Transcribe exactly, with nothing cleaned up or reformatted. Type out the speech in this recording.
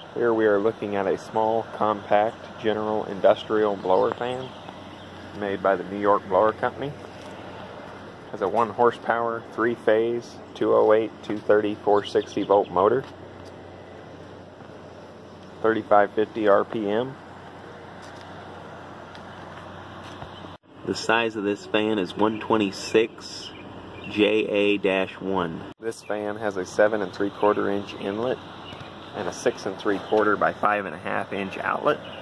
Here we are looking at a small, compact, general industrial blower fan made by the New York Blower Company. Has a one horsepower, three phase, two oh eight, two thirty, four sixty volt motor, thirty-five fifty R P M. The size of this fan is one twenty-six J A one. This fan has a seven and three quarter inch inlet and a six and three quarter by five and a half inch outlet.